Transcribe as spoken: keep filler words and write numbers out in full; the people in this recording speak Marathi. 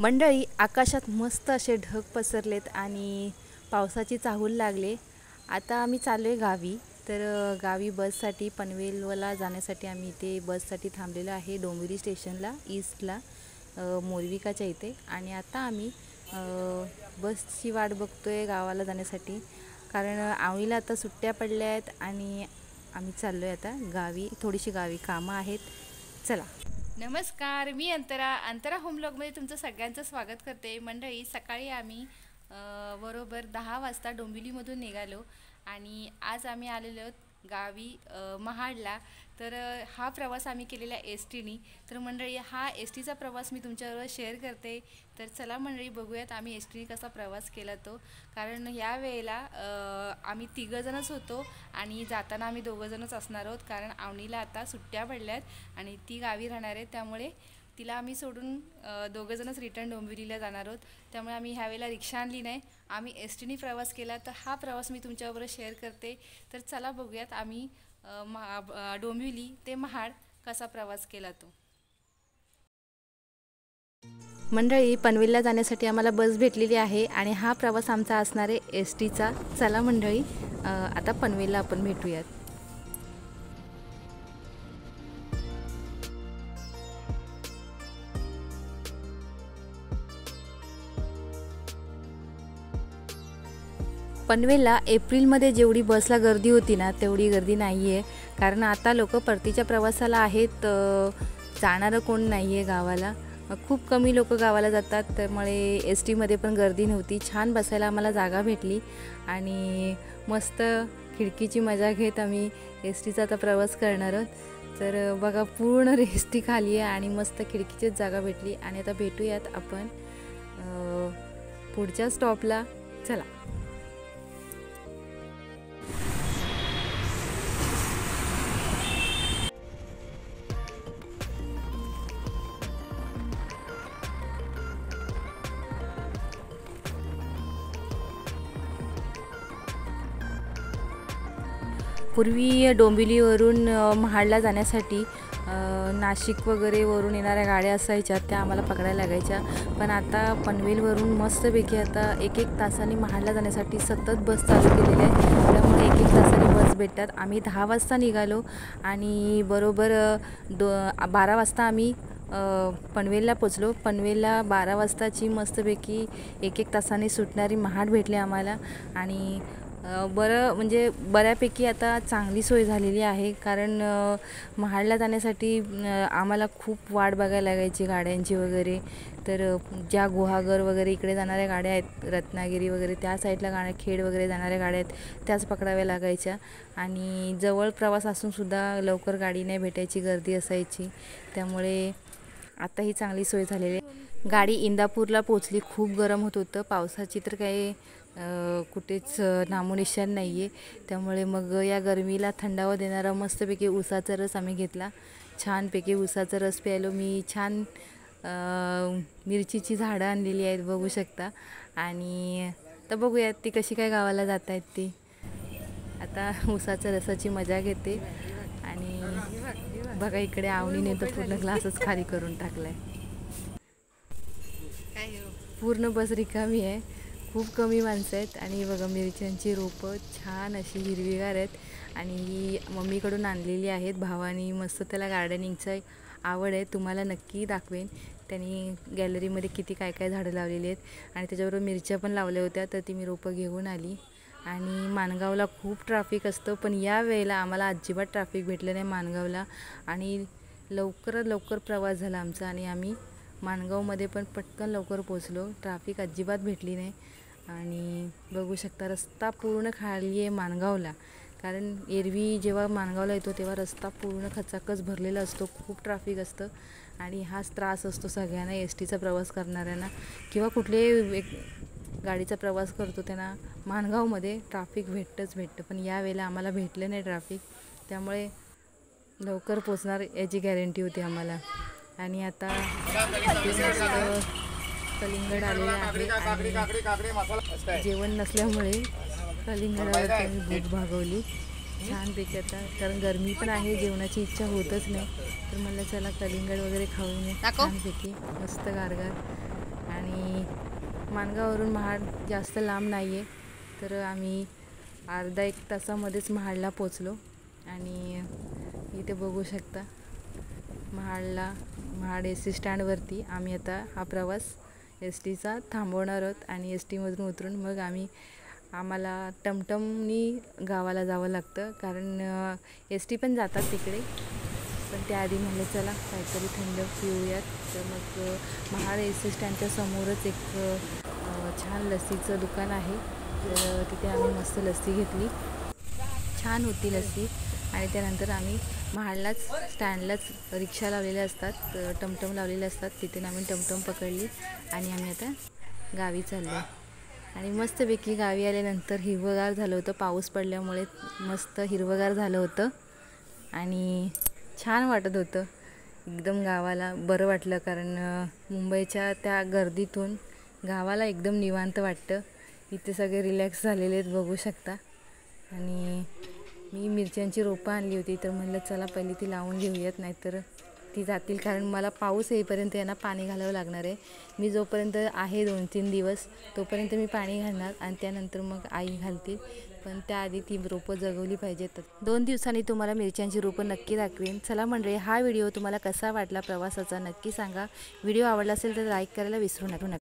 मंडळी, आकाशात मस्त असे ढग पसरलेत आणि पावसाची चाहूल लागले। आता आम्ही चाललो आहे गावी। तर गावी बससाठी पनवेलला जाण्यासाठी आम्ही इथे बससाठी थांबलेलो आहे डोंबिवली स्टेशनला ईस्टला, मोरविकाच्या इथे। आणि आता आम्ही बसची वाट बघतोय गावाला जाण्यासाठी, कारण आवळीला आता सुट्ट्या पडल्या आहेत आणि आम्ही चाललो आहे आता गावी। थोडीशी गावी कामं आहेत, चला। नमस्कार, मी अंतरा अंतरा होम ब्लॉगमध्ये तुमचं सगळ्यांचं स्वागत करते। मंडळी, सकाळी आम्ही बरोबर दहा वाजता डोंबिवलीमधून निघालो आणि आज आम्ही आलेलो आहोत गावी महाडला। तर हा प्रवास आम्ही केलेला एस टीनी। तर मंडळी, हा एस टीचा प्रवास मी तुमच्याबरोबर शेअर करते। तर चला मंडळी, बघूयात आम्ही एस टीने कसा प्रवास केला तो। कारण या वेळेला आम्ही तिघंजणच होतो आणि जाताना आम्ही दोघंजणच असणार आहोत, कारण आवणीला आता सुट्ट्या पडल्यात आणि ती गावी राहणार आहे, त्यामुळे तिला आम्ही सोडून दोघंजणच रिटर्न डोंबिवलीला जाणार आहोत। त्यामुळे आम्ही ह्यावेळेला रिक्षा आणली नाही, आम्ही एस टीने प्रवास केला। तर हा प्रवास मी तुमच्याबरोबर शेअर करते। तर चला बघूयात आम्ही महा डोंबिवली ते महाड कसा प्रवास केला तो। मंडळी, पनवेलला जाण्यासाठी आम्हाला बस भेटलेली आहे आणि हा प्रवास आमचा असणार आहे एस टीचा। चला मंडळी, आता पनवेलला आपण भेटूयात। पनवेलला एप्रिलमध्ये जेवढी बसला गर्दी होती ना, तेवढी गर्दी नाही आहे। कारण आता लोक परतीच्या प्रवासाला आहेत, जाणारं कोण नाही आहे गावाला। खूप कमी लोक गावाला जातात, त्यामुळे एस टीमध्ये पण गर्दी नव्हती। छान बसायला आम्हाला जागा भेटली आणि मस्त खिडकीची मजा घेत आम्ही एस टीचा आता प्रवास करणार आहोत। तर बघा, पूर्ण एस टी खाली आहे आणि मस्त खिडकीचीच जागा भेटली। आणि आता भेटूयात आपण पुढच्या स्टॉपला, चला। पूर्वी डोंबिवलीवरून महाडला जाण्यासाठी नाशिक वगैरे वरून येणाऱ्या गाड्या असायच्या, त्या आम्हाला पकडायला लागायच्या। पण आता पनवेलवरून मस्तपैकी आता एक एक तासाने महाडला जाण्यासाठी सतत बस चालू केलेली आहे, त्यामुळे एक एक तासाने बस भेटतात। आम्ही दहा वाजता निघालो आणि बरोबर दो बारा वाजता आम्ही पनवेलला पोचलो। पनवेलला बारा वाजताची मस्तपैकी एक एक तासाने सुटणारी महाड भेटली आम्हाला। आणि बरं, म्हणजे बऱ्यापैकी आता चांगली सोय झालेली आहे, कारण महाडला जाण्यासाठी आम्हाला खूप वाट बघायला लागायची गाड्यांची वगैरे। तर ज्या गुहागर वगैरे इकडे जाणाऱ्या गाड्या आहेत, रत्नागिरी वगैरे त्या साईडला गाड्या, खेड वगैरे जाणाऱ्या गाड्या आहेत, त्याच पकडाव्या लागायच्या। आणि जवळ प्रवास असूनसुद्धा लवकर गाडी नाही भेटायची, गर्दी असायची। त्यामुळे आता ही चांगली सोय झालेली आहे। गाडी इंदापूरला पोचली, खूप गरम होत होतं, पावसाची तर काही कुठेच नामोनिशाण नाही आहे। त्यामुळे मग या गरमीला थंडावा देणारा मस्तपैकी उसाचा रस आम्ही घेतला। छानपैकी उसाचा रस प्यायलो मी। छान मिरचीची झाडं आणलेली आहेत, बघू शकता। आणि तर बघूयात ती कशी काय गावाला जात आहेत ती। आता उसाच्या रसाची मजा घेते आणि बघा, इकडे आवणीने तर पूर्ण ग्लासच खाली करून टाकलाय। पूर्ण बस रिकामी आहे, खूप कमी माणसं आहेत। आणि बघा, मिरच्यांची रोपं छान अशी हिरवीगार आहेत आणि ही मम्मीकडून आणलेली आहेत भावानी। मस्त त्याला गार्डनिंगची आवड आहे, तुम्हाला नक्की दाखवेन। त्यांनी गॅलरीमध्ये किती काय काय झाडं लावलेली आहेत आणि त्याच्याबरोबर मिरच्या पण लावल्या होत्या, तर ती मी रोपं घेऊन आली। आणि माणगावला खूप ट्रॅफिक असतं, पण या वेळेला आम्हाला अजिबात ट्रॅफिक भेटलं नाही माणगावला। आणि लवकरात लवकर प्रवास झाला आमचा आणि आम्ही माणगावमध्ये पण पटकन लवकर पोचलो, ट्रॅफिक अजिबात भेटली नाही। आणि बघू शकता, रस्ता पूर्ण खाली आहे माणगावला, कारण एरवी जेव्हा माणगावला येतो तेव्हा रस्ता पूर्ण खचाखच भरलेला असतो, खूप ट्रॅफिक असतं। आणि हाच त्रास असतो सगळ्यांना, एस टीचा प्रवास करणाऱ्यांना किंवा कुठल्याही गाडीचा प्रवास करतो त्यांना माणगावमध्ये ट्रॅफिक भेटतंच भेटतं। पण या वेळेला आम्हाला भेटलं नाही ट्रॅफिक, त्यामुळे लवकर पोचणार याची गॅरंटी होती आम्हाला। आणि आता कलिंगड आलेले आहे आणि जेवण नसल्यामुळे कलिंगडावर मी भूक भागवली छानपैकी आता, कारण गरमी पण आहे, जेवणाची इच्छा होतच नाही। तर मला चला कलिंगड वगैरे खाऊन छानपैकी मस्त गारगार। आणि माणगाववरून महाड जास्त लांब नाही आहे, तर आम्ही अर्धा एक तासामध्येच महाडला पोचलो. आणि इथे बघू शकता महाडला महाड एस टी स्टँडवरती आम्ही आता हा प्रवास एस टीचा थांबवणार आहोत. आणि एस टीमधून उतरून मग आम्ही आम्हाला टमटमनी गावाला जावं लागतं, कारण एस टी पण जातात तिकडे. पण त्याआधी म्हणलं चला काहीतरी थंड पिऊयात. तर मग महाड एस टी स्टँडच्या समोरच एक छान लस्सीचं दुकान आहे, तर तिथे आम्ही मस्त लस्सी घेतली. छान होती लस्सी. आणि त्यानंतर आम्ही महाडलाच स्टँडलाच रिक्षा लावलेल्या असतात, टमटम लावलेले असतात, तिथे आम्ही टमटम पकडली आणि आम्ही आता गावी चाललो. आणि मस्तपैकी गावी आल्यानंतर हिरवगार झालं होतं, पाऊस पडल्यामुळे मस्त हिरवगार झालं होतं आणि छान वाटत होतं. एकदम गावाला बरं वाटलं, कारण मुंबईच्या त्या गर्दीतून गावाला एकदम निवांत वाटतं. इथे सगळे रिलॅक्स झालेले आहेत बघू शकता. आणि मी मिरच्यांची रोपं आणली होती, तर म्हणलं चला पहिली ती लावून घेऊयात, नाहीतर ती जातील, कारण मला पाऊस येईपर्यंत यांना पाणी घालावं लागणार आहे. मी जोपर्यंत आहे दोन तीन दिवस तोपर्यंत मी पाणी घालणार आणि त्यानंतर मग आई घालतील, पण त्याआधी ती रोपं जगवली पाहिजेत. दोन दिवसांनी तुम्हाला मिरच्यांची रोपं नक्की दाखवेन. चला मंडळी, हा व्हिडिओ तुम्हाला कसा वाटला प्रवासाचा नक्की सांगा. व्हिडिओ आवडला असेल तर लाईक करायला विसरू नका.